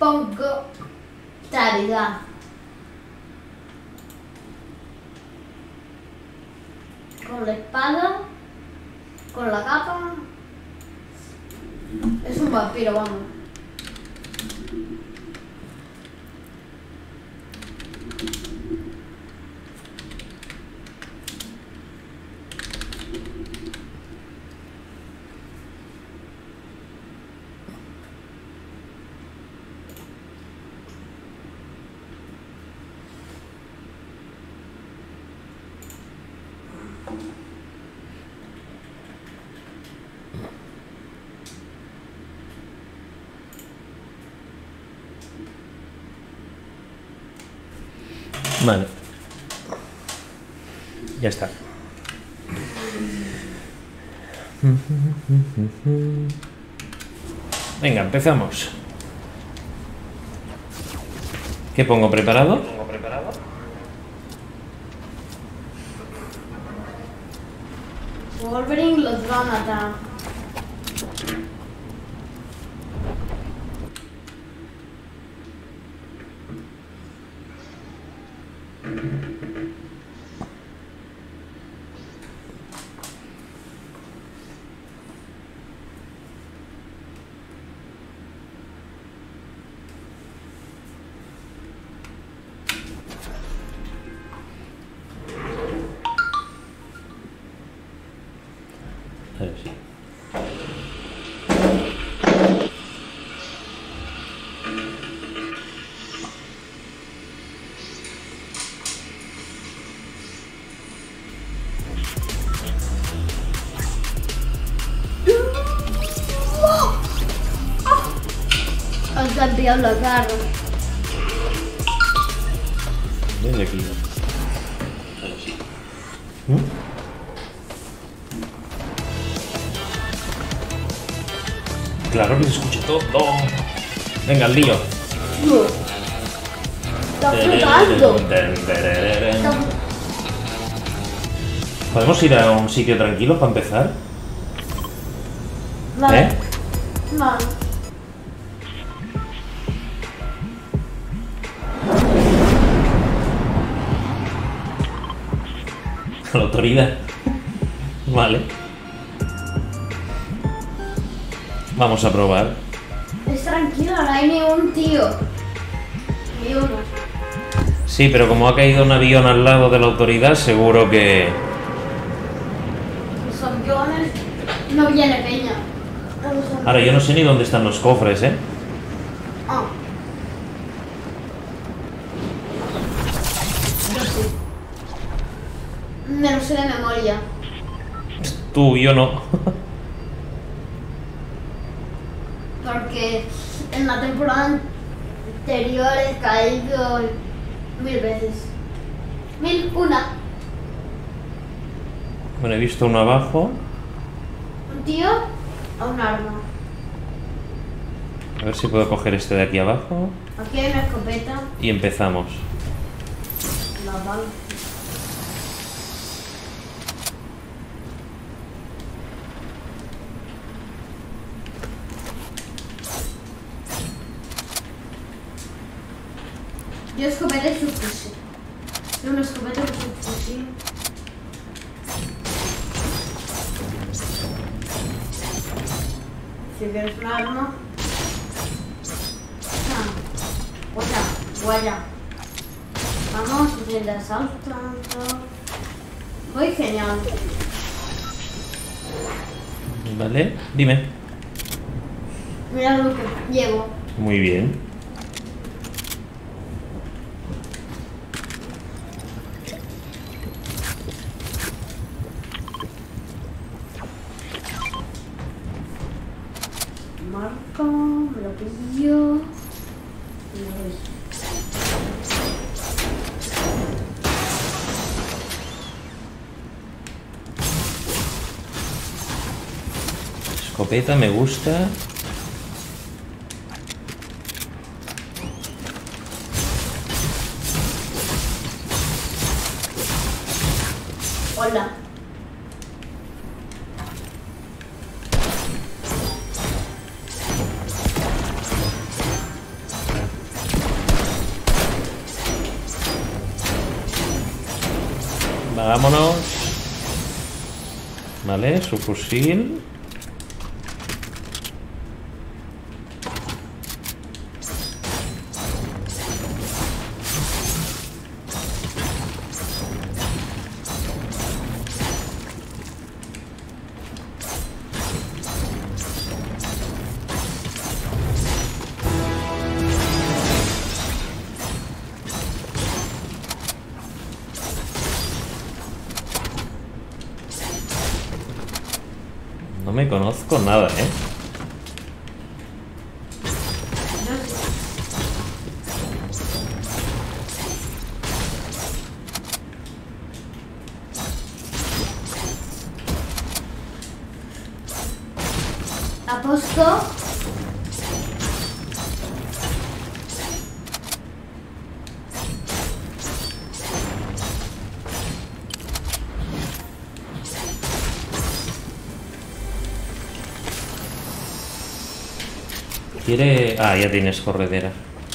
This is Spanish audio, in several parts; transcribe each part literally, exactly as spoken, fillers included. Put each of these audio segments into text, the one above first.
pongo claridad. Con la espada, con la capa. Es un vampiro, vamos. Vale. Ya está. Venga, empezamos. ¿Qué pongo? ¿Preparado? ¿Pongo preparado? Wolverine los va a matar. A ver, sí. Has cambiado la cara. Desde aquí. Ahora sí. ¿Mm? Claro que se escucha todo. Venga, al lío. Está flotando. ¿Podemos ir a un sitio tranquilo para empezar? Vale. ¿Eh? Vale. A la autoridad. Vale. Vamos a probar. Es tranquilo, no hay ni un tío. Ni uno. Sí, pero como ha caído un avión al lado de la autoridad, seguro que... Los aviones no viene peña. Ahora, yo no sé ni dónde están los cofres, ¿eh? Ah. Yo sí. Me lo sé de memoria. Tú, yo no. Porque en la temporada anterior he caído mil veces. Mil, una. Bueno, he visto uno abajo. Un tío a un arma. A ver si puedo coger este de aquí abajo. Aquí hay una escopeta. Y empezamos. La bala. Yo escopeta y subfusil. Yo una escopeta y subfusil. Si quieres un arma. Ah, guaya, guaya. Vamos, mientras saltando. Voy genial. Vale, dime. Mira lo que llevo. Muy bien. Marco, me lo pillo. Y lo ves. Escopeta me gusta. Hola. Vámonos. Vale, su fusil. No me conozco nada, ¿eh? Aposto. Quiere... Ah, ya tienes corredera.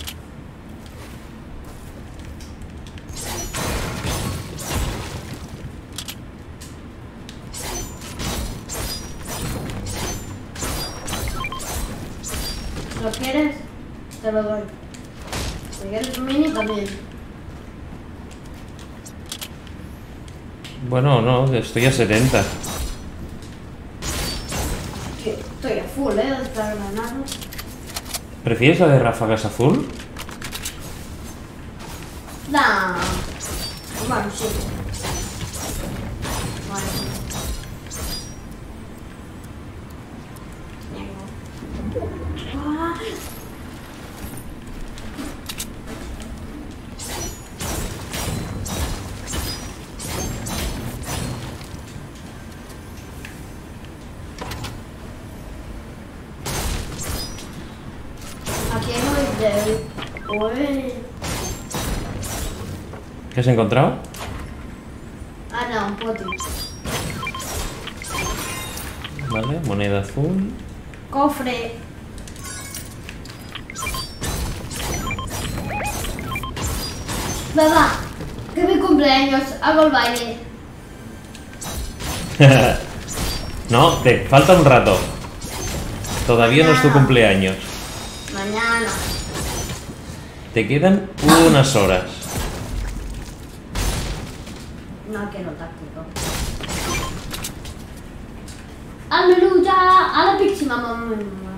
¿Lo quieres? Te lo doy. Si quieres un mini también. Bueno, no, estoy a setenta. Que estoy a full, ¿eh? De estar ganando. ¿Prefieres la de ráfagas azul? Nah. Bueno, sí. Vale. Ah. Aquí no de... Uy. ¿Qué has encontrado? Ah, no, un poti. Vale, moneda azul. Cofre. Papá, que es mi cumpleaños, hago el baile. No, te falta un rato. Todavía no es tu Mañana. cumpleaños. Mañana. Te quedan unas horas. No quiero táctico. Aleluya, a la próxima mamá.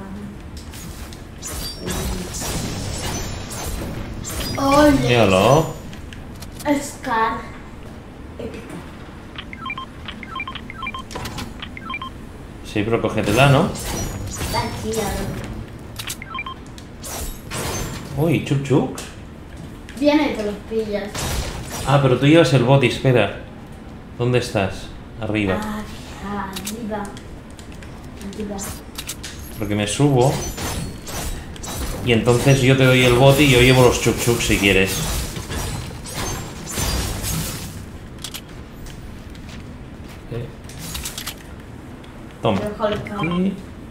Oye, Míralo. Scar. Épica. Sí, pero cógetela, ¿no? Está chida. Uy, chup chup. Viene y te los pillas. Ah, pero tú llevas el boti, espera. ¿Dónde estás? Arriba. Ah, arriba. Arriba. Porque me subo. Y entonces yo te doy el boti y yo llevo los chup chup si quieres. Eh. Toma. Dejo el cabo. Aquí.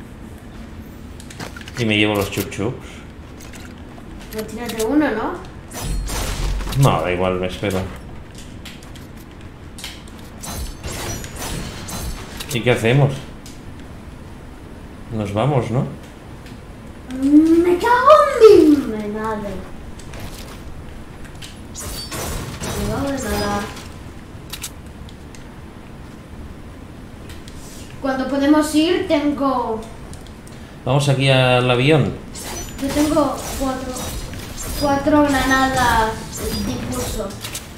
Y me llevo los chup chups. Pues tírate uno, ¿no? No, da igual, me espero. ¿Y qué hacemos? Nos vamos, ¿no? Me cago en mi madre. Me cago de nada. Cuando podemos ir tengo... Vamos aquí al avión. Yo tengo cuatro... Cuatro granadas de impulso.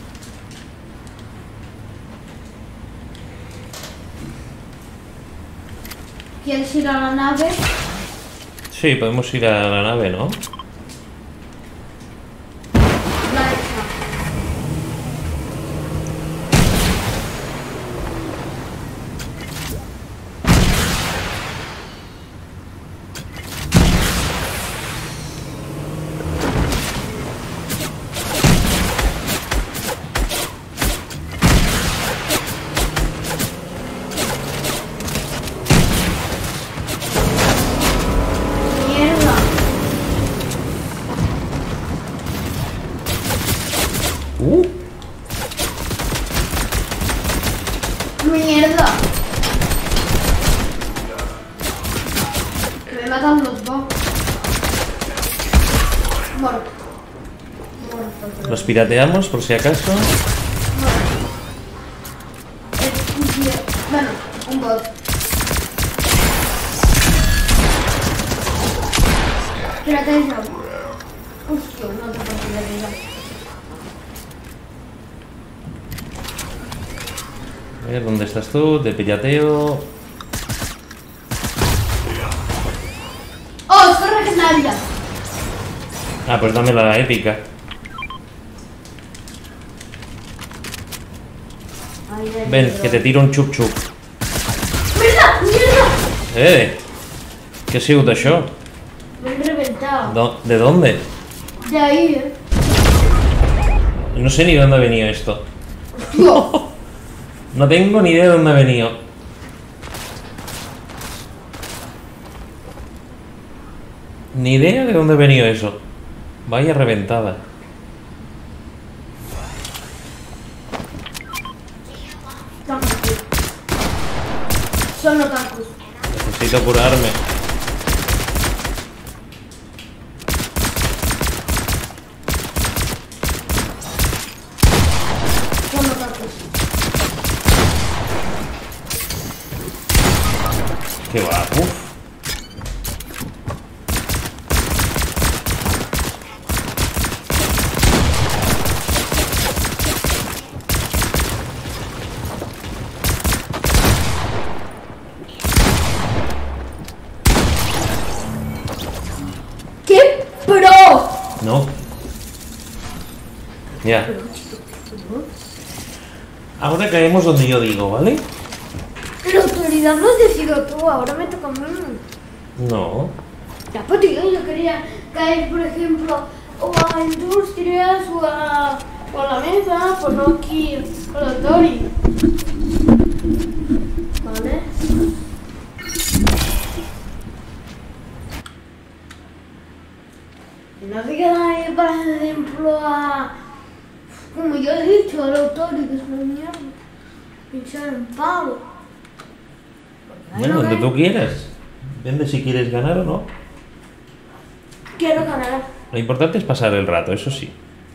¿Quieres ir a la nave? Sí, podemos ir a la nave, ¿no? La hecha. Mierda. pirateamos por si acaso. Es un tío. Bueno, un bot. Pirateismo. Hostia, no te puedo piratear. A ver, ¿dónde estás tú? Te pirateo. ¡Oh, esto es legendaria! Ah, pues dame la épica. Ay, ay, Ven, pero- que te tiro un xup xup. ¡Mierda! ¡Mierda! Eh! Què ha sigut això? Me han reventado. Do- ¿De dónde? De ahí, eh. No sé ni de dónde ha venido esto. Hostia. No tengo ni idea de dónde ha venido. Ni idea de dónde ha venido eso. Vaya reventada. Tacos, tío. Son los tacos. Necesito curarme. Son los tacos. Qué va, uf. ¡Qué pro! No. Ya. Ahora caemos donde yo digo, ¿vale? La autoridad lo has decidido tú, ahora me toca a mí. No. Ya, pues tío, yo quería caer, por ejemplo, o a industrias o a, o a la mesa, pues no aquí a la Tori. ¿Vale? No te queda ir, por ejemplo, a... Como yo he dicho, a la Tori, que es una mierda. Pinchar en palo. Bueno, donde tú quieras. Depende si quieres ganar o no. Quiero ganar. Lo importante es pasar el rato, eso sí.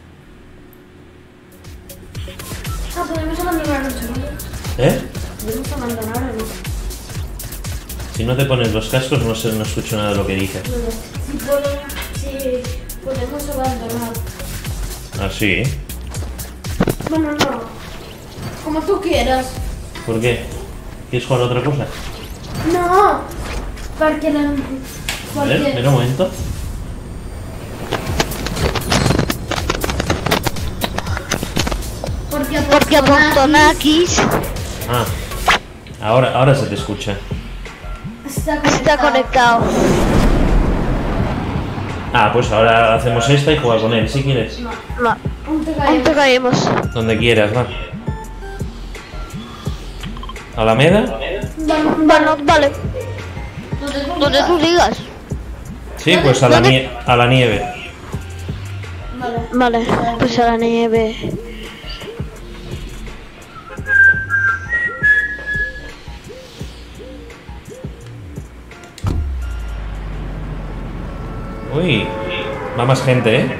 Ah, podemos abandonar el sonido. ¿Eh? Podemos abandonar el Si no te pones los cascos no, se, no escucho nada de lo que dices. Si podemos, si podemos abandonar. Ah, sí. Bueno, no. Como tú quieras. ¿Por qué? ¿Quieres jugar a otra cosa? No. Porque la... A ver, Porque... espera un momento. Porque Porque Apostolakis Ah, ahora, ahora se te escucha. está conectado. está conectado. Ah, pues ahora hacemos esta y juega con él, si quieres. No. No, Aún te aún te caemos. caemos. Donde quieras, va. ¿Alameda? Bueno, Bueno, vale. donde tú Donde tú digas. digas. Sí, pues a la, nie- a la nieve. Vale. Vale, pues a la nieve. Uy, va más gente, ¿eh?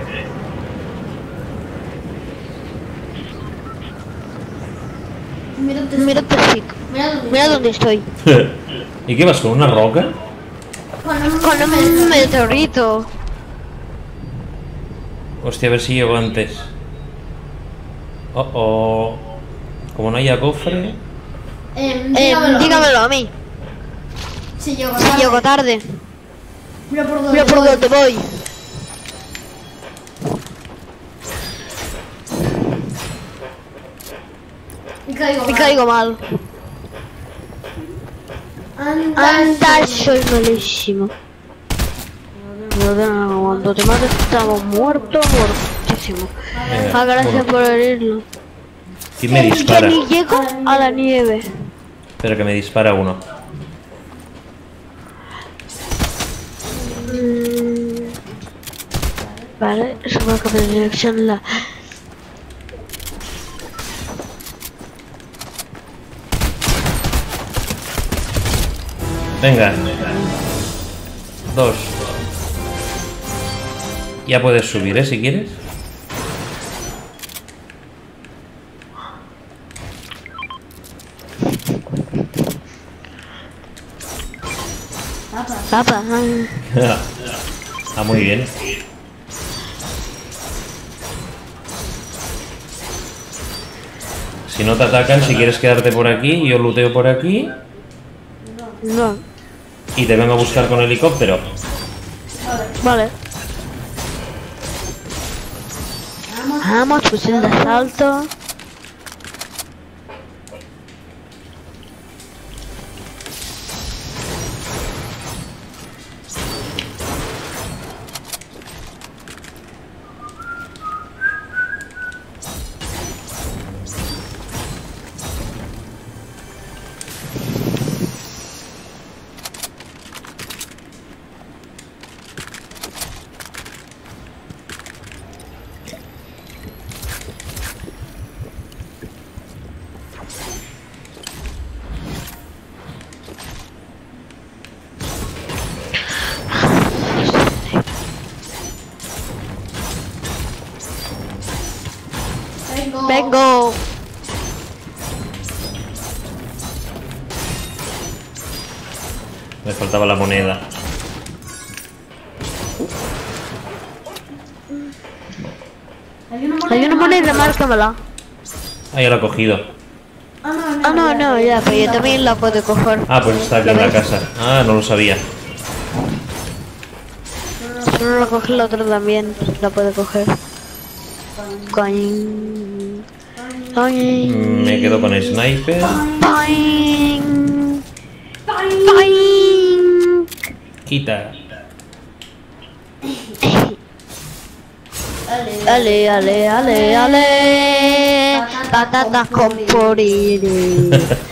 Mira, te... Mira el perfil. Mira dónde Mira estoy. dónde estoy. ¿Y qué vas con una roca? Con un- Con un meteorito. Hostia, a ver si llego antes. Oh, oh. Como no haya cofre. Eh, Eh, dígamelo. dígamelo a mí. Si llego Si tarde. llego tarde. Mira por dónde Mira por voy. dónde voy. Y caigo. Y mal. caigo mal. Anda, Anda, soy malísimo. Cuando te mato estamos muertos, muertísimo. Venga, Ah, gracias bueno. por herirlo. ¿Quién me Que dispara? ni llego a la nieve. Espera que me dispara uno. Mm, Vale, eso va a cambiar de dirección la... Venga. Dos. Ya puedes subir, ¿eh? Si quieres. Papa. Ah, muy bien. Si no te atacan, si quieres quedarte por aquí, yo luteo por aquí No. y te vengo a buscar con helicóptero. Vale. Vamos, fusil de asalto. Vengo. Me faltaba la moneda. Hay una moneda, márcamela. Ah, ya la he cogido. Ah, no, no, ya, pero yo también la puedo coger. Ah, pues está aquí en la casa. Ah, no lo sabía. Si no la coge la otra también, la puede coger. Coin. Coin. Me quedo con sniper. Boing. Boing. Quita. Ale, ale, ale, ale. Patatas con puré.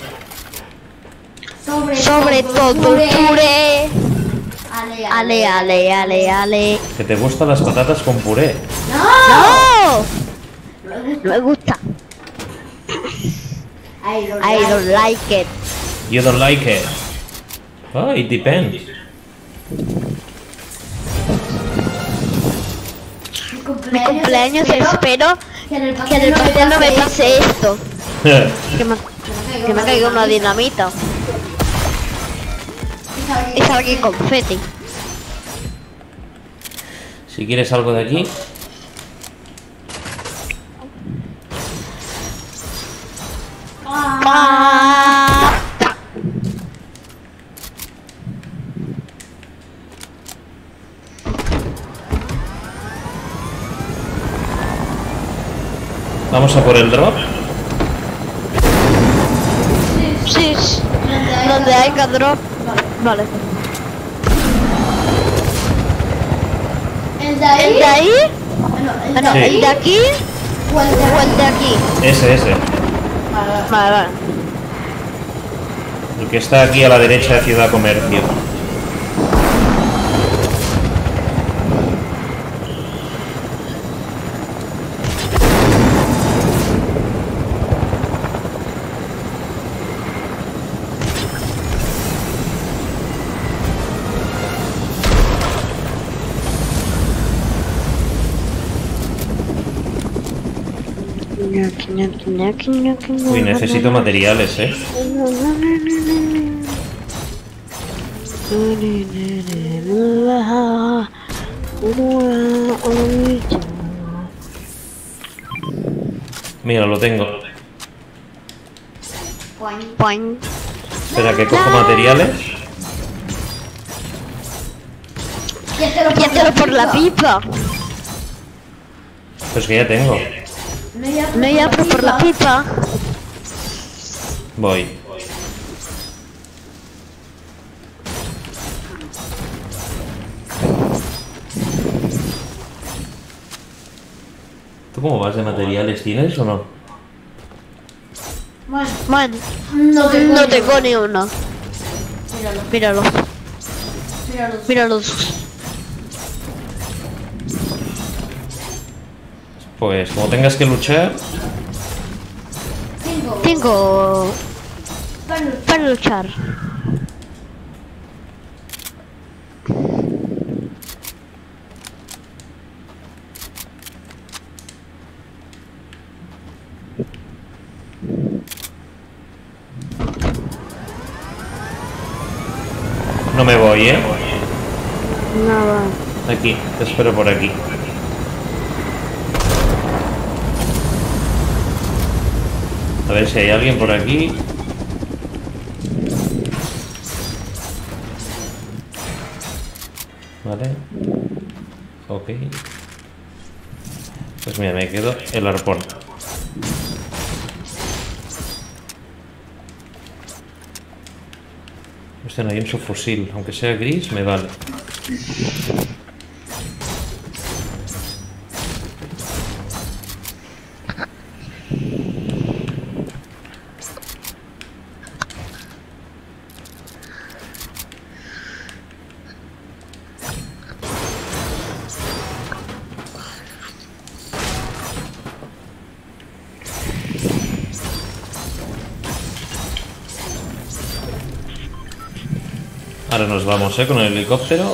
Sobre todo puré. Ale, ale, ale, ale. Que te gustan las patatas con puré. ¡No! No me gusta. I don't like it. You don't like it. Oh, it depends. Mi cumpleaños espero que en el pastel no me pase esto. Que me, que me caiga una dinamita. Y salga confeti. Si quieres algo de aquí. Ah. Vamos a por el drop. Sí, sí. Donde hay que drop. Vale. ¿El de ¿El ahí? de ahí? Ah, no, Ah, no, Sí. ¿el de aquí o el de o el de aquí? Ese, ese. Vale, vale. El que está aquí a la derecha de Ciudad Comercio. Uy, necesito materiales, eh. Mira, lo tengo. Poing. Espera, que cojo materiales. Piéntelo por la pipa. Pues que ya tengo. No, ya, pero por la pipa. Voy. ¿Tú cómo vas de materiales? ¿Tienes o no? Man, No te no tengo ni uno. Míralo. Míralos. Pues como tengas que luchar. Tengo para luchar. No me voy, ¿eh? Nada. Aquí, te espero por aquí. A ver si hay alguien por aquí. Vale. Ok. Pues mira, me quedo el arpón. Este no hay un subfusil, aunque sea gris, me vale. Ahora nos vamos, ¿eh? Con el helicóptero.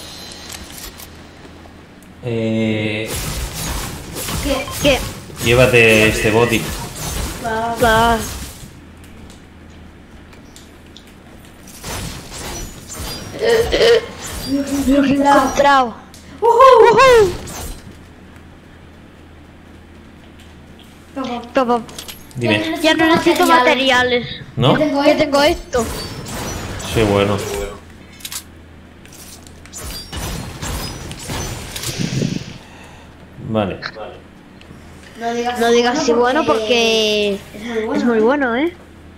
Eh... ¿Qué? ¿Qué? Llévate este boti. Va. Lo he encontrado. ¡Uhú! Papá, Dime. ya no necesito materiales. ¿No? Yo tengo esto. Sí, bueno. Vale. No digas, No digas si bueno porque es muy bueno. es muy bueno, ¿eh?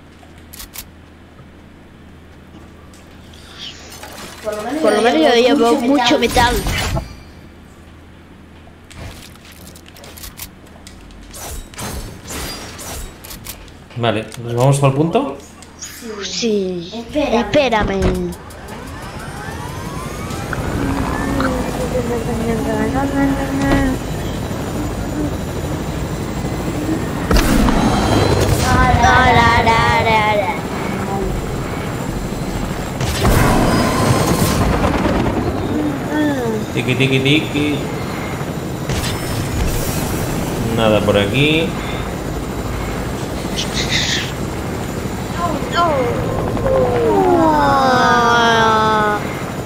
Por lo menos, Por lo menos yo llevo mucho metal. Vale, ¿nos vamos para el punto? Sí. Espérame. Espérame. La, la, la, la, la. Tiki, tiki, tiki. Nada por aquí. Ah.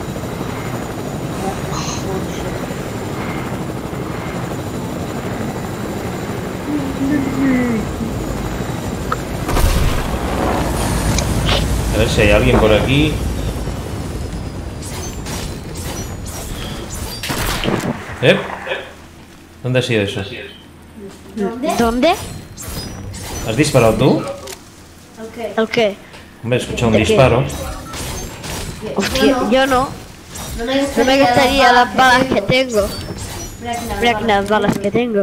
A ver si hay alguien por aquí. ¿Eh? ¿Dónde ha sido eso? ¿Dónde? ¿Dónde? ¿Has disparado tú? Ok. ¿El qué? Hombre, he escuchado un ¿De qué? disparo. Hostia, yo no. No me No me gustaría las balas que tengo. Mira Mira que las balas que tengo.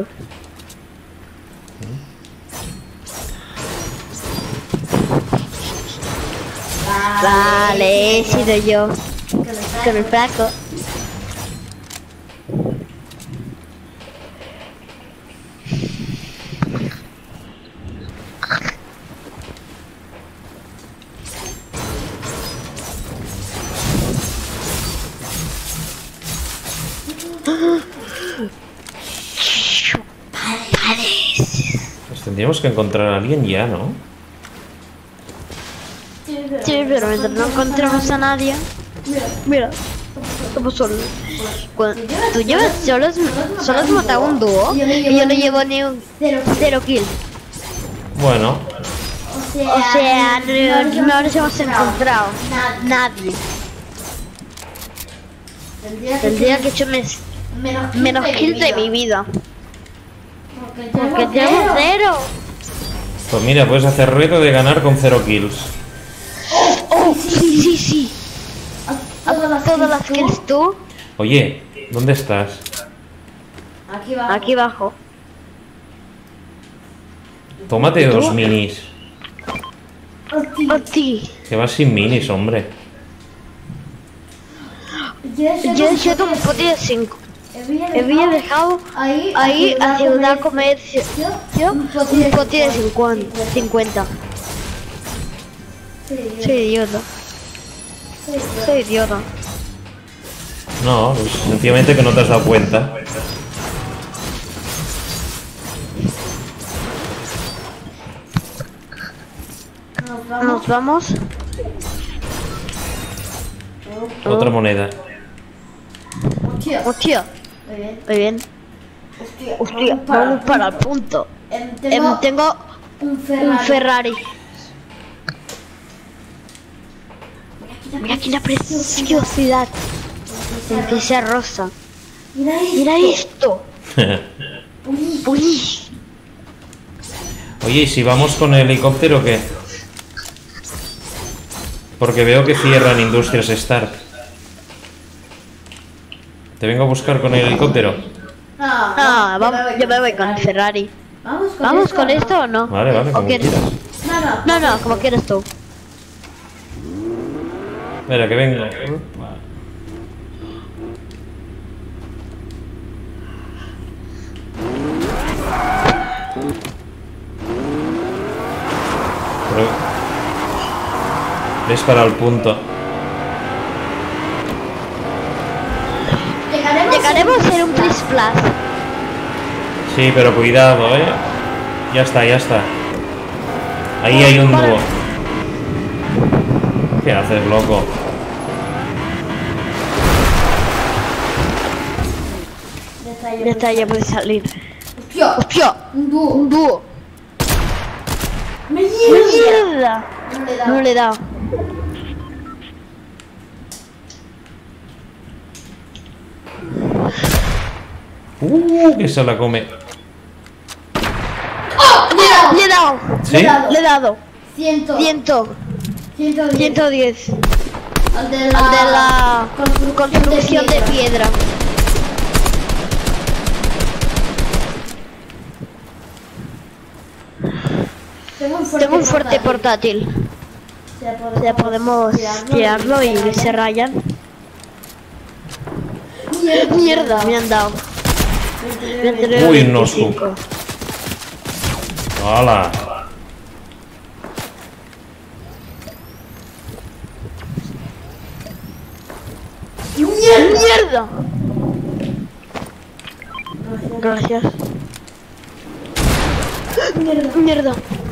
Vale, he sido yo. Con el flaco. Pues tendríamos que encontrar a alguien ya, ¿no? Sí, pero mientras no encontremos a nadie. Mira, como solo. Cuando tú llevas solo, solo has matado un dúo y yo no llevo ni un cero kill. Bueno, O sea, no, no nos hemos encontrado. Nadie. Tendría que hecho mes- menos kills de mi vida. Porque tengo cero. pues mira, puedes hacer reto de ganar con cero kills. Oh, sí, sí, sí. Todas las kills tú. Oye, ¿dónde estás? Aquí va. Aquí abajo. Tómate dos minis. Oh, sí. Que vas sin minis, hombre. Yo he hecho un pote de cinco. Había dejado ahí, ahí a Ciudad Comercio Comercio un pote de cincuenta. Soy idiota. Soy idiota. No, pues sencillamente que no te has dado cuenta. Nos vamos. Otra moneda. Hostia. Hostia, Muy bien. muy bien. Hostia, Hostia, vamos para el punto. Em, Em, tengo tengo un un Ferrari. Ferrari. Mira aquí la preciosidad. El que sea rosa. Mira esto. Mira esto. Uy, Uy. Oye, ¿y si vamos con el helicóptero o qué? Porque veo que cierran Industrias Stark. ¿Te vengo a buscar con el helicóptero? No, Ah, vamos, yo me voy con el Ferrari. Vamos con, ¿Vamos esto, con ¿no? esto o no? Vale, vale, ¿O como quieres? quieras. No, no. No, no, como quieres tú. Mira, que vengo. Pero... es para el punto. Llegaremos, Llegaremos en un Plus Plus. Sí, pero cuidado, eh. Ya está, ya está. Ahí hay un dúo. ¿Qué haces, loco? Ya está, ya puede salir. Hostia, ¡Hostia! un dúo. Un dúo. ¡Me llevo! ¡Mierda! No le da. No le he dado. Uh, que se la come. Le he dado. ¿Sí? Le he dado. Ciento. Ciento. Ciento diez. Ciento diez. Al de la, Al de la construcción construcción de piedra. Tengo un fuerte, Tengo un fuerte portátil. Ya podemos, Ya podemos tirarlo y se rayan. Mierda. Mierda, me han dado. Uy, un nosco. ¡Hala! ¡Mierda! Gracias. Mierda. Mierda.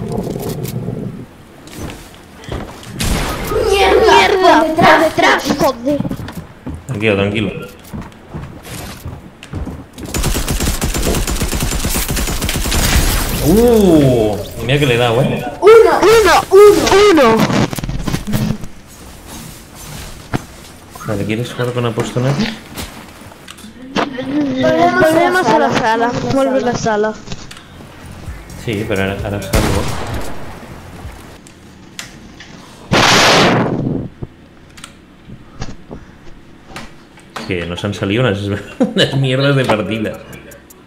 Mierda. Mierda. Por Por detrás. detrás, joder. Tranquilo, tranquilo. Uh, mira que le he dado, eh. Uno. Uno, uno, uno. Vale, ¿quieres jugar con apostonaje? Volvemos a la sala. Vuelve a la sala. Sí, pero ahora, ahora salgo. Es que nos han salido unas, unas mierdas de partidas.